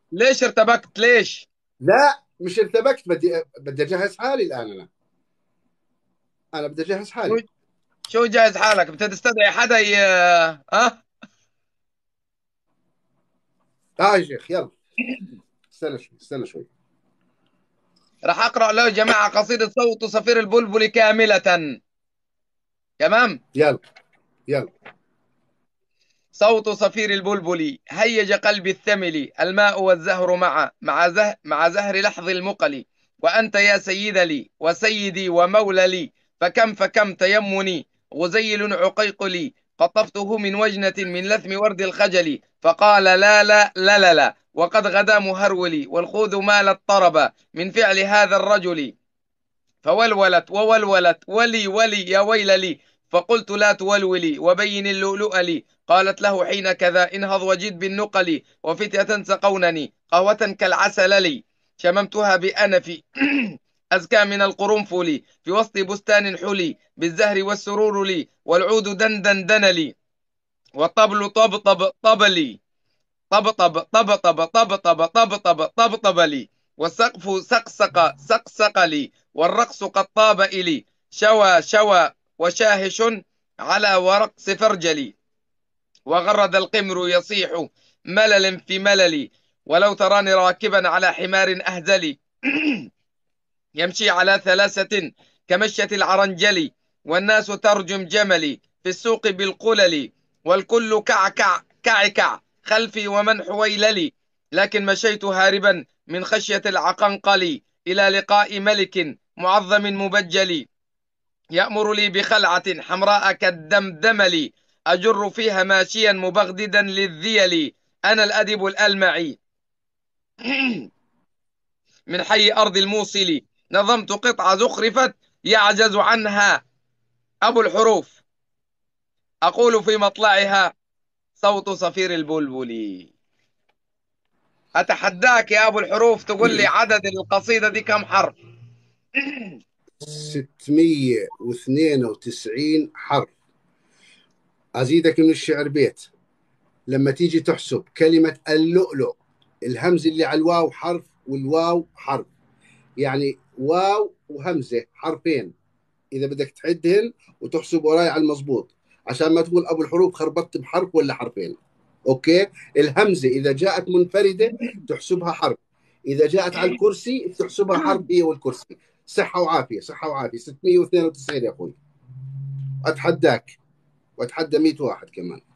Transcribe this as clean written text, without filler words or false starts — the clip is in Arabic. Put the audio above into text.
ليش ارتبكت ليش؟ لا مش ارتبكت، بدي اجهز حالي الان. انا بدي اجهز شو حالي. شو جاهز حالك؟ بتستدعي حدا ها؟ اه يا شيخ يلا، استنى شوي استنى شوي. راح اقرا له يا جماعه قصيده صوت صفير البلبل كامله. تمام. يلا يلا. صوت صفير البلبل هيج قلبي الثمل، الماء والزهر مع زهر لحظ المقل. وأنت يا سيد لي وسيدي ومولى لي، فكم تيمني غزيل عقيق لي. قطفته من وجنة من لثم ورد الخجل، فقال لا وقد غدا مهرولي، والخوذ مالت طربا من فعل هذا الرجل. فولولت وولولت ولي يا ويل لي. فقلت لا تولولي وبين اللؤلؤ لي. قالت له حين كذا انهض وجد بالنقل، وفتية سقونني قهوة كالعسل لي. شممتها بأنفي أزكى من القرنفل، في وسط بستان حلي بالزهر والسرور لي، والعود دندن لي، والطبل طبلي طبطب لي، والسقف سقسق لي، والرقص قد طاب إلي. شوى وشاهش على ورقص فرجلي، وغرد القمر يصيح ملل في مللي. ولو تراني راكبا على حمار أهزلي يمشي على ثلاثة كمشية العرنجل، والناس ترجم جملي في السوق بالقلل، والكل كعكع خلفي ومن حويللي. لكن مشيت هاربا من خشية العقنقل إلى لقاء ملك معظم مبجل، يأمر لي بخلعة حمراء كالدمدمل، أجر فيها ماشيا مبغددا للذيل. أنا الأدب الألمعي من حي أرض الموصل، نظمت قطعة زخرفت يعجز عنها أبو الحروف، أقول في مطلعها صوت صفير البلبل. أتحداك يا أبو الحروف تقول لي عدد القصيدة دي كم حرف؟ 692 حرف. ازيدك من الشعر بيت. لما تيجي تحسب كلمة اللؤلؤ، الهمزة اللي على الواو حرف والواو حرف، يعني واو وهمزة حرفين. إذا بدك تعدهن وتحسب وراي على المضبوط، عشان ما تقول أبو الحروف خربطت بحرف ولا حرفين. أوكي. الهمزة إذا جاءت منفردة تحسبها حرف، إذا جاءت على الكرسي تحسبها حرف هي والكرسي. صحة وعافية صحة وعافية. 692 يا أخوي. أتحداك وأتحدى 100 واحد كمان.